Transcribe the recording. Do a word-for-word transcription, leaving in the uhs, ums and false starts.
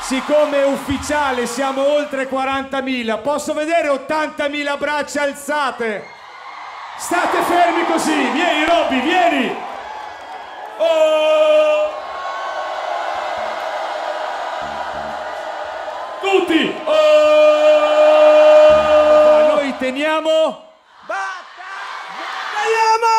siccome è ufficiale siamo oltre quarantamila, posso vedere ottantamila braccia alzate? State fermi così, vieni Robby, vieni! Oh! Tutti! Oh! Noi teniamo... Battaglia!